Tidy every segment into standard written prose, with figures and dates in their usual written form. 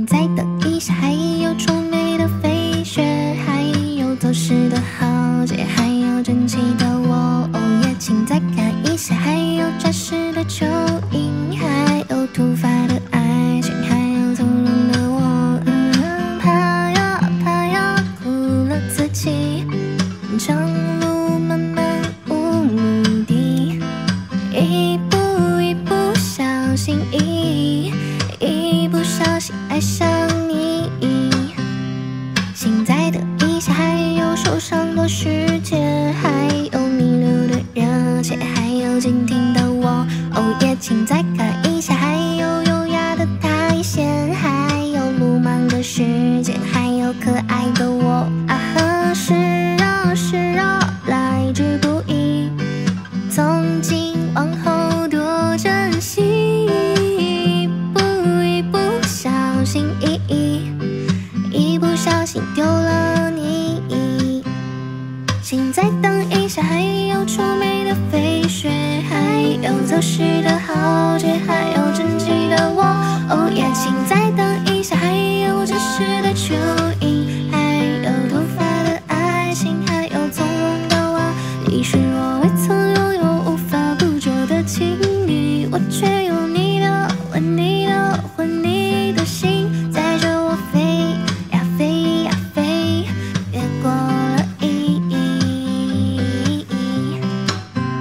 再等一下，还有出美的飞雪，还有走失的豪杰，还有整齐的我，哦耶，请再看一下，还有扎实的蚯蚓，还有突发的爱情，还有从容的我，怕呀，苦了自己，长路漫漫无目的，一步小心翼翼，一不小心爱上你。心再等一下，还有受伤的世界，还有弥留的热切，还有静听的我，哦耶，请再看一下，还有优雅的苔藓，还有鲁莽的时间，还有可爱的我。啊呵，是啊，来之不易，从今往后多珍惜，一步小心翼翼，一不小心丢了你。请再等一下，还有出美的飞雪，还有走失的豪杰，还有整齐的我，哦耶，请再等一下，还有真实的蚯蚓，还有突发的爱情，还有从容的我。你是我未曾拥有无法捕捉的情谊，我却有你的吻你的魂你的心，载着我飞呀飞呀飞，越过了意义。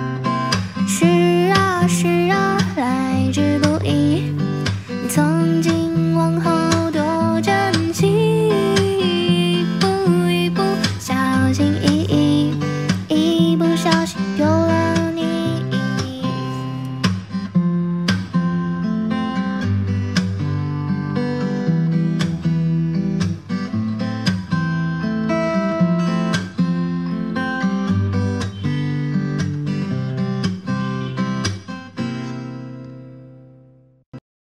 是啊，来之不易，从今